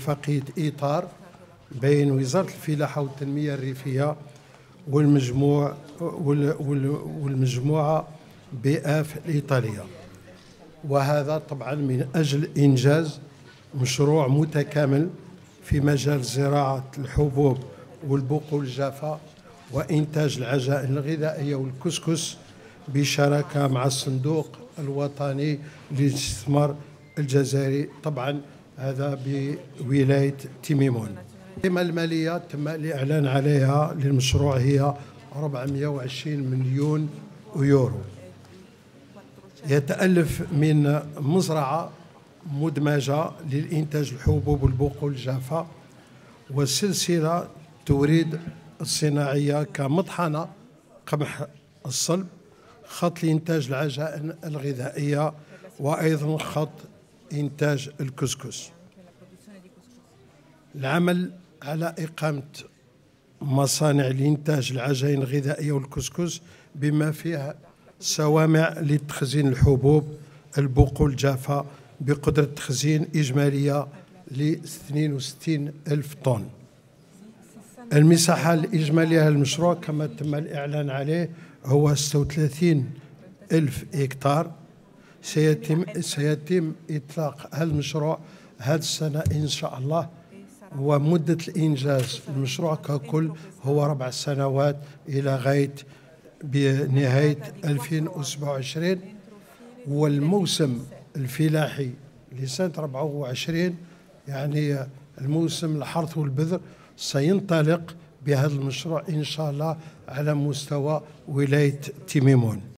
اتفاقية إطار بين وزارة الفلاحة والتنمية الريفية والمجموعة بآف الإيطالية، وهذا طبعا من أجل إنجاز مشروع متكامل في مجال زراعة الحبوب والبقول الجافة وإنتاج العجائن الغذائية والكسكس بشراكة مع الصندوق الوطني للاستثمار الجزائري، طبعا هذا بولاية تيميمون. القيمة المالية تم الإعلان عليها للمشروع هي 420 مليون يورو. يتألف من مزرعة مدمجة للإنتاج الحبوب والبقول الجافة وسلسلة توريد الصناعية كمطحنة قمح الصلب، خط لإنتاج العجائن الغذائية، وأيضا خط إنتاج الكسكس. العمل على إقامة مصانع لإنتاج العجائن الغذائية والكسكس بما فيها صوامع لتخزين الحبوب البقول الجافة بقدرة تخزين إجمالية ل 62 ألف طن. المساحة الإجمالية للمشروع كما تم الإعلان عليه هو 36 ألف هكتار. سيتم إطلاق هذا المشروع هذه السنة إن شاء الله، ومدة الإنجاز المشروع ككل هو 4 سنوات إلى غاية بنهاية 2027، والموسم الفلاحي لسنة 24 يعني الموسم الحرث والبذر سينطلق بهذا المشروع إن شاء الله على مستوى ولاية تيميمون.